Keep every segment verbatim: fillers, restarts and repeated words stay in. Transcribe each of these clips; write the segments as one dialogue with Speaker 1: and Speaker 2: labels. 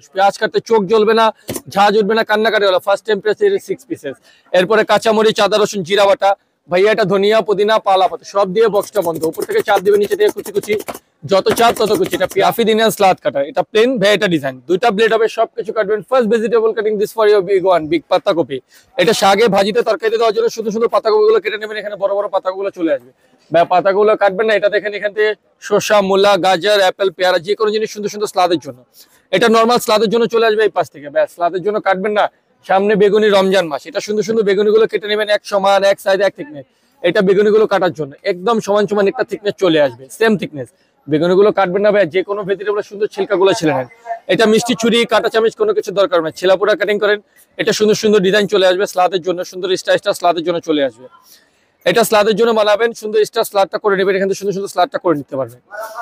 Speaker 1: মানুষ। পেঁয়াজ কাটতে চোখ জ্বলবে না, ঝাঁজ উঠবে না, কান্নাকাটি হলো। First time press six pieces. এরপরে কাঁচামরিচ, আদা রসুন, জিরা বাটা, ভাইয়া এটা ধনিয়া, পুদিনা, পালা পাতা সব দিয়ে বক্সটা বন্ধ। উপর থেকে চাপ দিবে, নিচে থেকে কুচি কুচি, যত চাপ তত কুচি। এটা পিয়াফি দিনের স্লাদ কাটা, এটা প্লেন ভাই, এটা ডিজাইন, দুইটা ব্লেড হবে, সবকিছু কাটবেন। First vegetable cutting this for your big one, big পাতা কপি। এটা শাকে ভাজিতে তরকারিতে দেওয়ার জন্য শুধু শুধু পাতাগুলো কেটে নেবেন, এখানে বড় বড় পাতাগুলো চলে আসবে। ভাই পাতাগুলো কাটবেন না, এটা দেখেন এখান থেকে শসা, মূলা, গাজর, অ্যাপেল, পেয়ারা, যে কোনো জিনিস সুন্দর সুন্দর স্লাদের জন্য। এটা নর্মাল স্লাদের জন্য চলে আসবে এই পাশ থেকে। ব্যাস স্লাদের জন্য কাটবেন না। সামনে বেগুনি, রমজান মাস, এটা সুন্দর সুন্দর বেগুনিগুলো কেটে নেবেন এক সমান, এক সাইজ, এক থিকনেস। এটা বেগুনিগুলো কাটার জন্য একদম সমান সমান একটা থিকনেস চলে আসবে, সেম থিকনেস। বেগুনিগুলো কাটবেন না ভাই, যে কোনো ভেজিটেবল সুন্দর ছিলকাগুলো ছিলে নেন। এটা মিষ্টি ছুরি, কাঁটা চামচ কোনো কিছু দরকার নেই, ছেলাপোড়া কাটিং করেন। এটা সুন্দর সুন্দর ডিজাইন চলে আসবে স্লাদের জন্য, সুন্দর স্টার স্টার স্লাদের জন্য চলে আসবে। এটা স্লাদের জন্য বানাবেন, সুন্দর স্টার স্লাদটা করে নেবেন, এখান থেকে সুন্দর সুন্দর স্লাদটা করে নিতে পারবেন।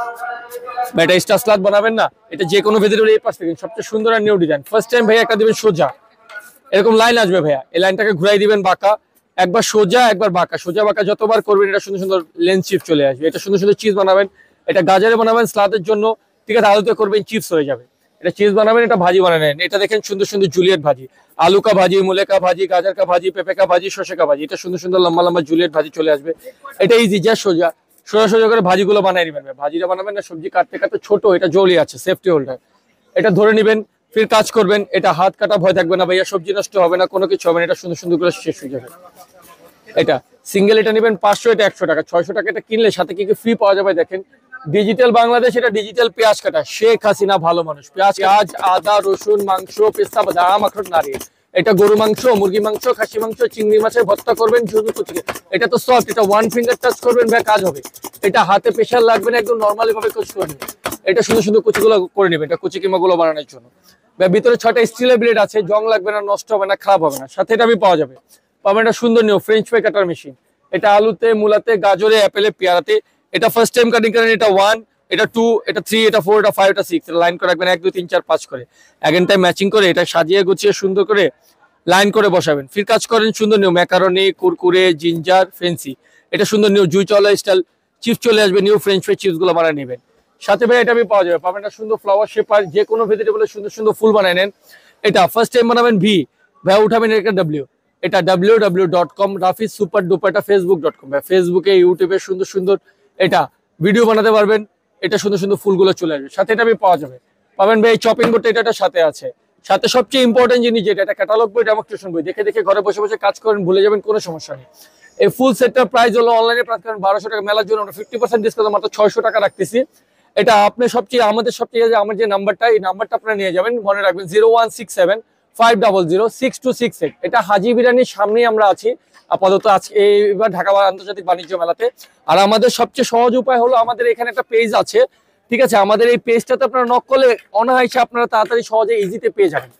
Speaker 1: এটা স্টার স্লাদ বানাবেন না, এটা যে কোনো ভেজিটেবল এই পাশ থেকে সবচেয়ে সুন্দর আর নিউ ডিজাইন। ফার্স্ট টাইম ভাইয়া একটা দিবেন সোজা, এরকম লাইন আসবে ভাইয়া, এই লাইনটাকে ঘুরাই দিবেন বাঁকা, একবার সোজা একবার বাঁকা, সোজা বাঁকা যতবার করবেন এটা সুন্দর সুন্দর লেন্স চিপস চলে আসবে। এটা সুন্দর সুন্দর চিজ বানাবেন, এটা গাজরে বানাবেন স্লাদের জন্য, ঠিক আছে, আলুতে করবেন চিপস হয়ে যাবে। এটা চিজ বানাবেন, এটা ভাজি বানাবেন। এটা দেখেন সুন্দর সুন্দর জুলিয়েট ভাজি, আলু কা ভাজি, মূলে কা ভাজি, গাজর কা ভাজি, পেঁপে কা ভাজি, শসা কা ভাজি, এটা সুন্দর সুন্দর লম্বা লম্বা জুলিয়েট ভাজি চলে আসবে। এটা ইজি, যা সোজা সোজা সোজা করে ভাজিগুলো বানিয়ে নেবেন। ভাজিটা বানাবেন না, সবজি কাটতে কাটতে ছোট, এটা জলি আছে সেফটি হোল্ডার, এটা ধরে নেবেন, ফির কাজ করবেন। এটা হাত কাটা ভয় থাকবে না ভাইয়া, সবজি নষ্ট হবে না, কোনো কিছু হবে না, এটা সুন্দর সুন্দর করে শেষ হয়ে যাবে। এটা সিঙ্গেল, এটা নেবেন পাঁচশো, এটা একশো টাকা, ছয়শো টাকা এটা কিনলে সাথে কি কি ফ্রি পাওয়া যাবে দেখেন। ডিজিটাল বাংলাদেশ, এটা ডিজিটাল পেঁয়াজ কাটা, শেখ হাসিনা ভালো মানুষ। পেঁয়াজ, পেঁয়াজ, আদা, রসুন, মাংস, পেস্তা, বাদাম, আখরোট, নারিয়েল। এটা গরু মাংস, মুরগি মাংস, খাসি মাংস, চিংড়ি মাছের ভর্তা করবেন শুধু কুচি। এটা তো সফট, এটা ওয়ান ফিঙ্গার টাচ করবেন ভাই, কাজ হবে। এটা হাতে প্রেশার লাগবে না, একদম নর্মালি ভাবে কুচি করে নেবেন। এটা সুন্দর সুন্দর কুচিগুলো করে নেবেন, এটা কুচি কিমা গুলো বানানোর জন্য। ভিতরে ছয়টা স্টিলের ব্লেড আছে, জং লাগবে না, নষ্ট হবে না, খারাপ হবে না। সাথে এটা আমি পাওয়া যাবে, পাবেন এটা সুন্দর new French fry cutter machine. এটা আলুতে, মূলাতে, গাজরে, অ্যাপেলে, পেয়ারাতে। এটা ফার্স্ট টাইম কাটিং করেন, এটা ওয়ান, এটা টু, এটা থ্রি, এটা ফোর, এটা ফাইভ, এটা সিক্স, এটা লাইন করে রাখবেন এক দুই তিন চার পাঁচ করে, এগেন টাইম ম্যাচিং করে এটা সাজিয়ে গুছিয়ে সুন্দর করে লাইন করে বসাবেন। ফির কাজ করেন সুন্দর new macaroni, Kurkure, ginger, fancy. এটা সুন্দর নিউ জুই চলা স্টাইল চিপস চলে আসবে, নিউ ফ্রেঞ্চ ফ্রাই চিপস গুলো বানায় নেবেন। সাথে ভাই এটা আমি পাওয়া যাবে, পাবেন একটা সুন্দর ফ্লাওয়ার শেপার, যে কোনো ভেজিটেবলের সুন্দর সুন্দর ফুল বানায় নেন। এটা ফার্স্ট টাইম বানাবেন ভি, ভাই উঠাবেন একটা ডাব্লিউ, এটা W W dot com, Rafiz super duper, এটা ফেসবুক ডট কম। ভাই ফেসবুকে, ইউটিউবে সুন্দর সুন্দর এটা ভিডিও বানাতে পারবেন, এটা সুন্দর সুন্দর ফুলগুলো চলে আসবে। সাথে এটা আমি পাওয়া যাবে, পাবেন ভাই চপিং বোর্ডটা, এটা সাথে আছে। সাথে সবচেয়ে ইম্পর্টেন্ট জিনিস যেটা, এটা ক্যাটালগ বই, ডেমনস্ট্রেশন বই, দেখে দেখে ঘরে বসে বসে কাজ করেন, ভুলে যাবেন, কোনো সমস্যা নেই। এই ফুল সেটটার প্রাইস হলো অনলাইনে প্রাইস করেন বারোশো টাকা, মেলার জন্য আমরা ফিফটি পার্সেন্ট ডিসকাউন্ট মাত্র ছয়শো টাকা রাখতেছি। এটা আপনি সবচেয়ে আমাদের সবচেয়ে আমার যে নাম্বারটা, এই নাম্বারটা আপনারা নিয়ে যাবেন, মনে রাখবেন zero one six seven five double zero six two six eight. এটা হাজি বিরিয়ানির সামনেই আমরা আছি আপাতত আজকে এইবার ঢাকা আন্তর্জাতিক বাণিজ্য মেলাতে। আর আমাদের সবচেয়ে সহজ উপায় হলো, আমাদের এখানে একটা পেজ আছে, ঠিক আছে, আমাদের এই পেজটাতে আপনারা নক করলে অনায়াসে আপনারা তাড়াতাড়ি সহজে ইজিতে পেয়ে যাবেন।